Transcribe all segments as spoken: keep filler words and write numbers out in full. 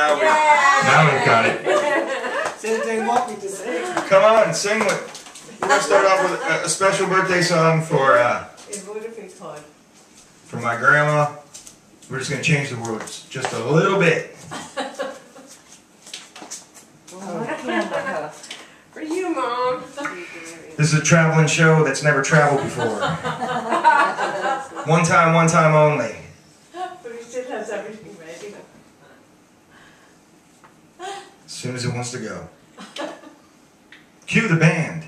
now we, now we've got it. Come on, sing with. We're gonna start off with a, a special birthday song for uh, for my grandma. We're just gonna change the words just a little bit. For you, Mom. This is a traveling show that's never traveled before. One time, one time only. But he still has everything ready. As soon as it wants to go. Cue the band.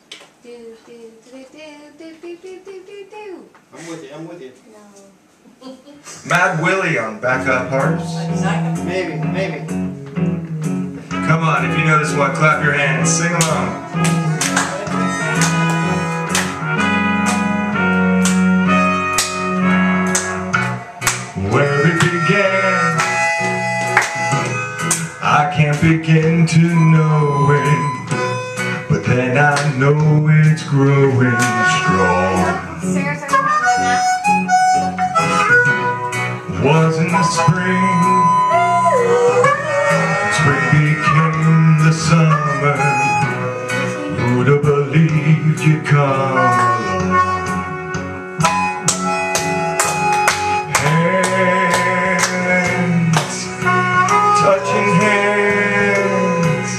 I'm with you, I'm with you. No. Mad Willie on backup harps. Maybe, maybe. Come on, if you know this one, clap your hands, sing along. Where it began, I can't begin to know it, but then I know it's growing strong. Was in the spring, spring became the summer. Who'd have believed you'd come along? Hands, touching hands,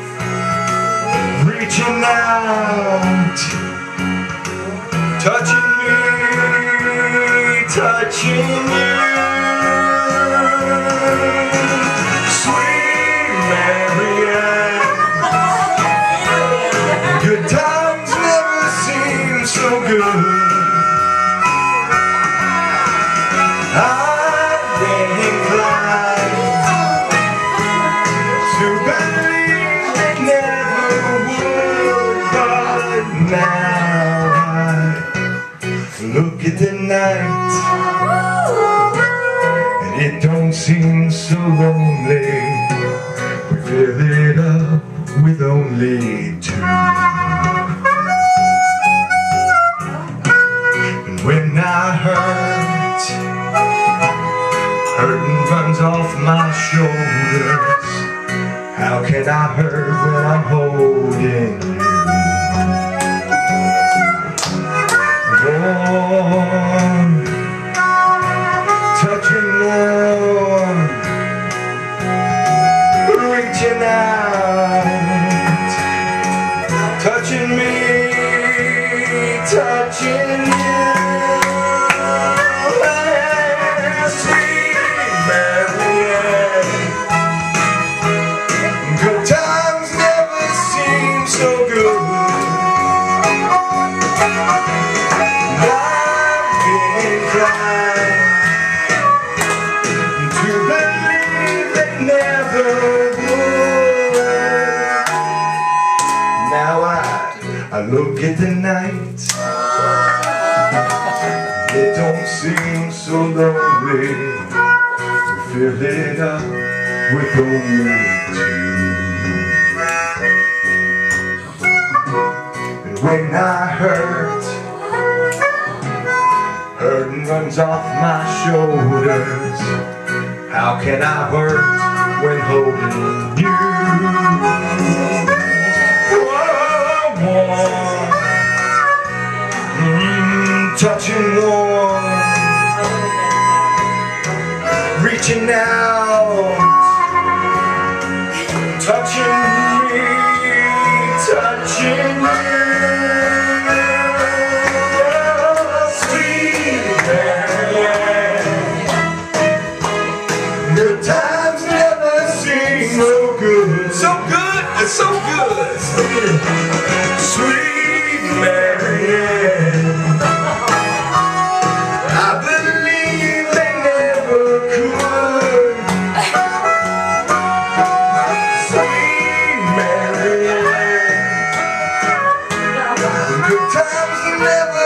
reaching out, touching me, touching you. Good times never seem so good. I've been inclined to believe they never would, but now I look at the night and it don't seem so lonely. We fill it up with only two. And when I hurt, hurting runs off my shoulders. How can I hurt when I'm holding you? Warm, touching warm, reaching out, touching me, touching you. Sweet Marianne, good times never seem so good. I've been inclined to believe they never would. Now I, I look at the night, it don't seem so lonely. We fill it up with only two. And when I hurt, hurting runs off my shoulders. How can I hurt when holding you? Warm, mm, touching warm, reaching out, touching me, touching you. Sweet Marianne, good times never seem so good. So good, it's so good. Sweet Marianne, I believe they never could. Sweet Marianne, good times never